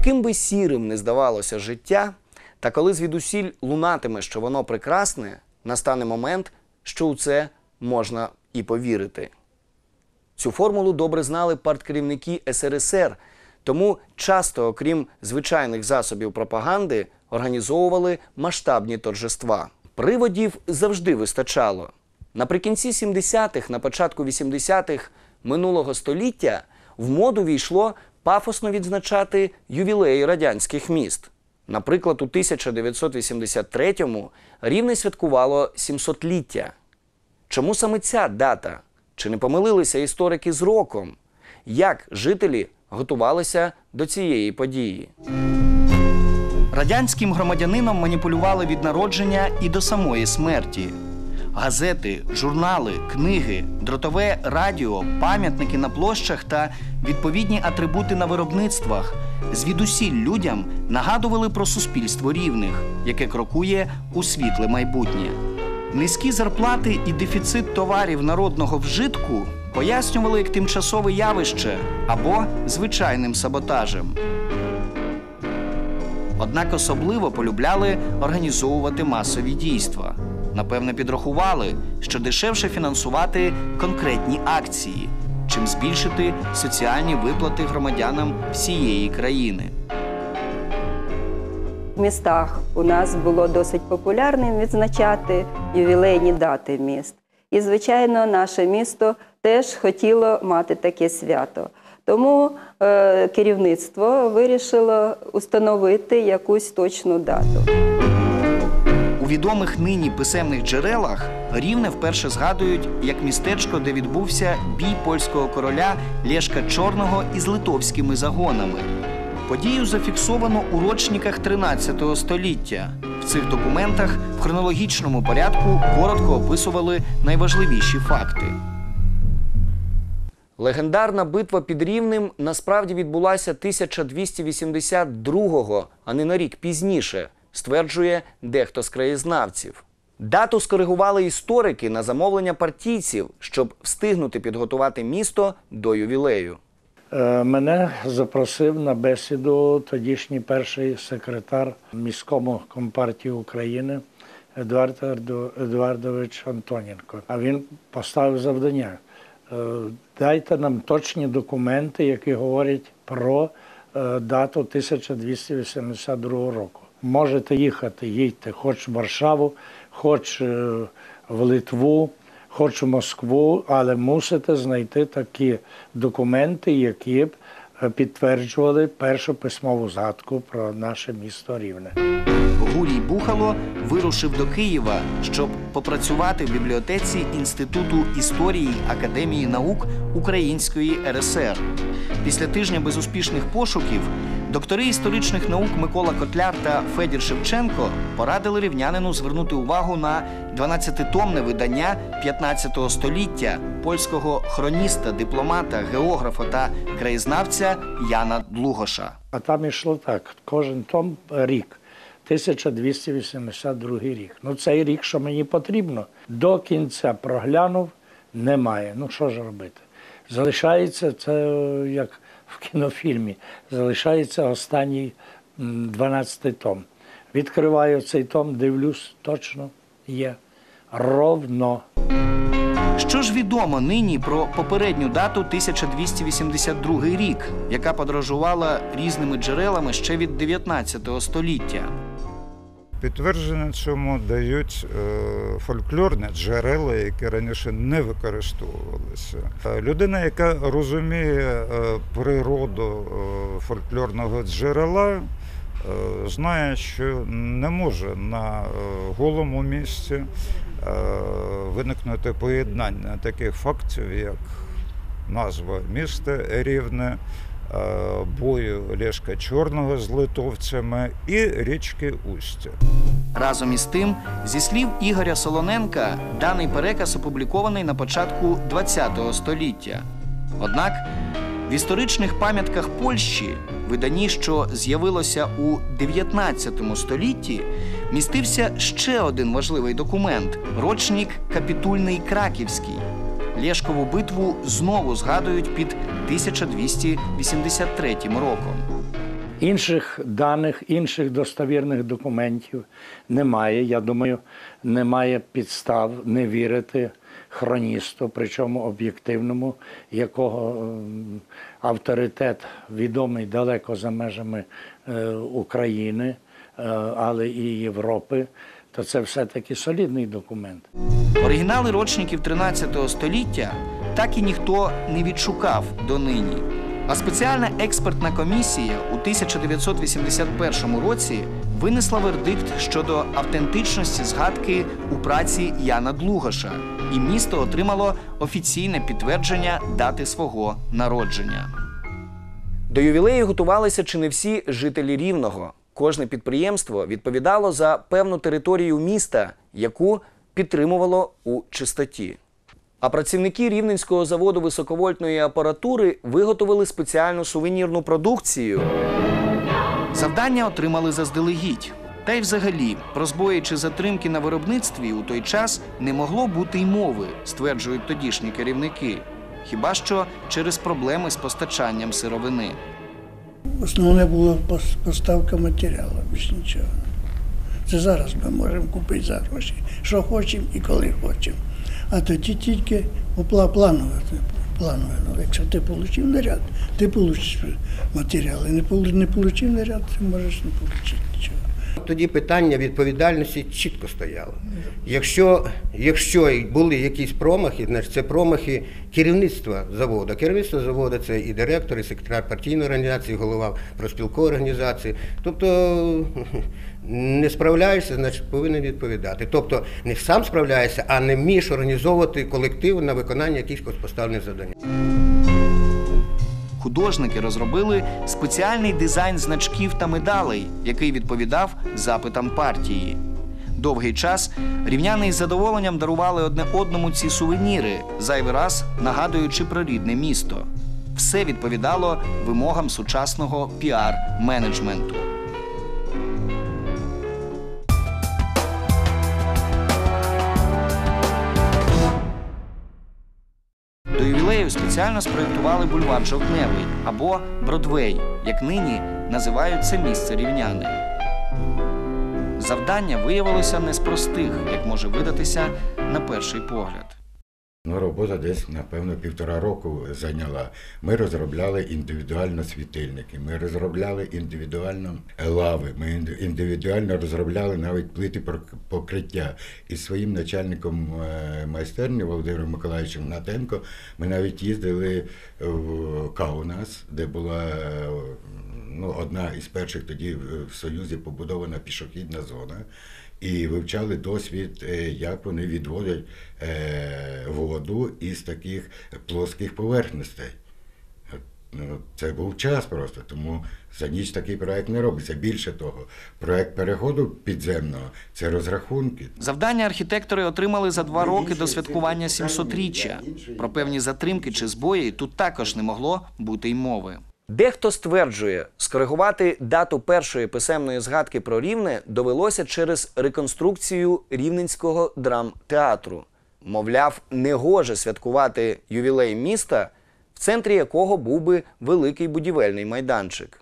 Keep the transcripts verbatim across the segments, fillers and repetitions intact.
Яким би сірим не здавалося життя, та коли звідусіль лунатиме, що воно прекрасне, настане момент, що у це можна і повірити. Цю формулу добре знали парткерівники ес ер ес ер, тому часто, окрім звичайних засобів пропаганди, організовували масштабні торжества. Приводів завжди вистачало. Наприкінці сімдесятих, на початку вісімдесятих минулого століття в моду війшло пафосно відзначати ювілеї радянських міст. Наприклад, у тисяча дев'ятсот вісімдесят третьому Рівне святкувало сімсотліття. Чому саме ця дата? Чи не помилилися історики з роком? Як жителі готувалися до цієї події? Радянським громадянином маніпулювали від народження і до самої смерті. Газети, журнали, книги, дротове радіо, пам'ятники на площах та відповідні атрибути на виробництвах звідусіль людям нагадували про суспільство рівних, яке крокує у світле майбутнє. Низькі зарплати і дефіцит товарів народного вжитку пояснювали як тимчасове явище або звичайним саботажем. Однак особливо полюбляли організовувати масові дійства. Напевне, підрахували, що дешевше фінансувати конкретні акції, чим збільшити соціальні виплати громадянам всієї країни. В містах у нас було досить популярним відзначати ювілейні дати міст. І, звичайно, наше місто теж хотіло мати таке свято. Тому е, керівництво вирішило установити якусь точну дату. У відомих нині писемних джерелах Рівне вперше згадують як містечко, де відбувся бій польського короля Лешка Чорного із литовськими загонами. Подію зафіксовано у рочниках тринадцятого століття. В цих документах в хронологічному порядку коротко описували найважливіші факти. Легендарна битва під Рівнем насправді відбулася тисяча двісті вісімдесят другого, а не на рік пізніше, стверджує дехто з краєзнавців. Дату скоригували історики на замовлення партійців, щоб встигнути підготувати місто до ювілею. Мене запросив на бесіду тодішній перший секретар міському компартії України Едуард Едуардович Антоненко. А він поставив завдання: дайте нам точні документи, які говорять про дату тисяча двісті вісімдесят другого року. Можете їхати, їдьте, хоч в Варшаву, хоч в Литву, хоч в Москву, але мусите знайти такі документи, які б підтверджували першу письмову згадку про наше місто Рівне. Гурій Бухало вирушив до Києва, щоб попрацювати в бібліотеці Інституту історії Академії наук Української ер ес ер. Після тижня безуспішних пошуків доктори історичних наук Микола Котляр та Федір Шевченко порадили рівнянину звернути увагу на дванадцятитомне видання п'ятнадцятого століття польського хроніста, дипломата, географа та краєзнавця Яна Длугоша. А там йшло так: кожен том рік. тисяча двісті вісімдесят другий рік. Ну, цей рік, що мені потрібно. До кінця проглянув, немає. Ну, що ж робити? Залишається, це як в кінофільмі, залишається останній дванадцятий том. Відкриваю цей том, дивлюсь, точно є. Ровно. Що ж відомо нині про попередню дату тисяча двісті вісімдесят другий рік, яка подорожувала різними джерелами ще від дев'ятнадцятого століття? Підтвердження цьому дають е, фольклорні джерела, які раніше не використовувалися. Людина, яка розуміє е, природу е, фольклорного джерела, е, знає, що не може на е, голому місці е, виникнути поєднання таких фактів, як назва міста Рівне, бою Лешка Чорного з литовцями і річки Устя. Разом із тим, зі слів Ігоря Солоненка, даний переказ опублікований на початку ХХ століття. Однак в історичних пам'ятках Польщі, виданні, що з'явилося у дев'ятнадцятому столітті, містився ще один важливий документ – рочник капітульний Краківський. Лешкову битву знову згадують під тисяча двісті вісімдесят третім роком. Інших даних, інших достовірних документів немає. Я думаю, немає підстав не вірити хроністу, причому об'єктивному, якого ем, авторитет відомий далеко за межами е, України, е, але і Європи, то це все-таки солідний документ. Оригінали рочників тринадцятого століття так і ніхто не відшукав донині. А спеціальна експертна комісія у тисяча дев'ятсот вісімдесят першому році винесла вердикт щодо автентичності згадки у праці Яна Длугаша, і місто отримало офіційне підтвердження дати свого народження. До ювілею готувалися чи не всі жителі Рівного. Кожне підприємство відповідало за певну територію міста, яку підтримувало у чистоті. А працівники Рівненського заводу високовольтної апаратури виготовили спеціальну сувенірну продукцію. Завдання отримали заздалегідь. Та й взагалі, про збої чи затримки на виробництві у той час не могло бути й мови, стверджують тодішні керівники. Хіба що через проблеми з постачанням сировини. Основне була поставка матеріалу, більш нічого. Це зараз ми можемо купити за гроші, що хочемо і коли хочемо. А тоді тільки планове. планове. Якщо ти отримав наряд, ти отримаєш матеріали. Не отримав наряд, ти можеш не отримати нічого. Тоді питання відповідальності чітко стояло. Якщо, якщо були якісь промахи, значить це промахи керівництва заводу. Керівництво заводу – це і директор, і секретар партійної організації, голова профспілкової організації. Тобто не справляєшся, значить повинен відповідати. Тобто не сам справляєшся, а не вмієш організовувати колектив на виконання якихось поставлених завдань. Художники розробили спеціальний дизайн значків та медалей, який відповідав запитам партії. Довгий час рівняни із задоволенням дарували одне одному ці сувеніри, зайвий раз нагадуючи про рідне місто. Все відповідало вимогам сучасного піар-менеджменту. До ювілею спеціально спроєктували бульвар Жовтневий або Бродвей, як нині називають це місце рівняни. Завдання виявилося не з простих, як може видатися на перший погляд. Ну, робота десь, напевно, півтора року зайняла. Ми розробляли індивідуально світильники, ми розробляли індивідуально лави, ми індивідуально розробляли навіть плити покриття. Із своїм начальником майстерні Володимиром Миколаївичем Гнатенко ми навіть їздили в Каунас, де була ну, одна із перших тоді в Союзі побудована пішохідна зона. І вивчали досвід, як вони відводять воду із таких плоских поверхностей. Це був час просто, тому за ніч такий проєкт не робиться. Більше того, проєкт переходу підземного – це розрахунки. Завдання архітектори отримали за два роки до святкування сімсотріччя. Про певні затримки чи збої тут також не могло бути й мови. Дехто стверджує, скоригувати дату першої писемної згадки про Рівне довелося через реконструкцію Рівненського драмтеатру. Мовляв, негоже святкувати ювілей міста, в центрі якого був би великий будівельний майданчик.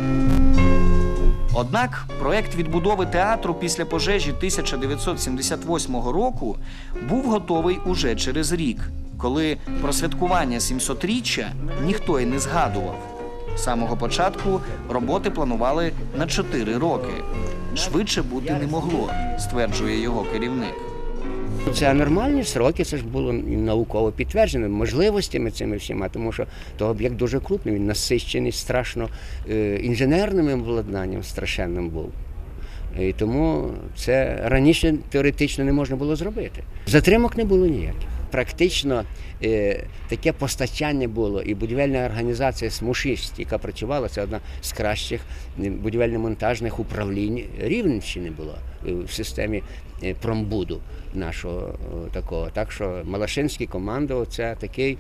Однак проєкт відбудови театру після пожежі тисяча дев'ятсот сімдесят восьмого року був готовий уже через рік, коли про святкування сімсотріччя ніхто й не згадував. З самого початку роботи планували на чотири роки. Швидше бути не могло, стверджує його керівник. Це нормальні сроки, це ж було науково підтверджено можливостями цими всіма, тому що той об'єкт дуже крупний, він насичений страшно інженерним обладнанням страшенним був. І тому це раніше теоретично не можна було зробити. Затримок не було ніяких. Практично е, таке постачання було, і будівельна організація «Смушист», яка працювала, це одна з кращих будівельно-монтажних управлінь Рівненщини була в системі промбуду нашого такого. Так що Малашинський командував, це такий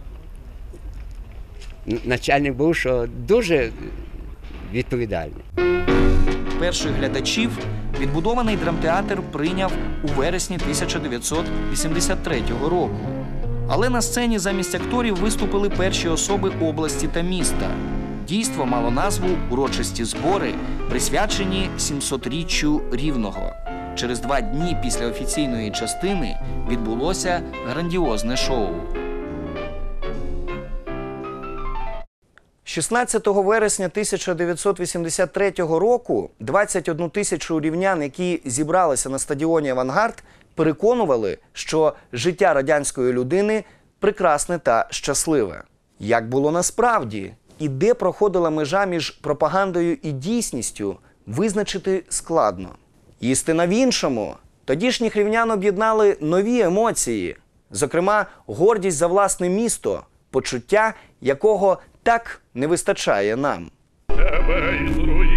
начальник був, що дуже відповідальний. Перших глядачів відбудований драмтеатр прийняв у вересні тисяча дев'ятсот вісімдесят третього року. Але на сцені замість акторів виступили перші особи області та міста. Дійство мало назву «Урочисті збори», присвячені сімсотріччю Рівного. Через два дні після офіційної частини відбулося грандіозне шоу. шістнадцятого вересня тисяча дев'ятсот вісімдесят третього року двадцять одну тисячу рівнян, які зібралися на стадіоні «Авангард», переконували, що життя радянської людини прекрасне та щасливе. Як було насправді? І де проходила межа між пропагандою і дійсністю, визначити складно. Істина в іншому. Тодішніх рівнян об'єднали нові емоції. Зокрема, гордість за власне місто, почуття, якого так не вистачає нам. Тебе із руїн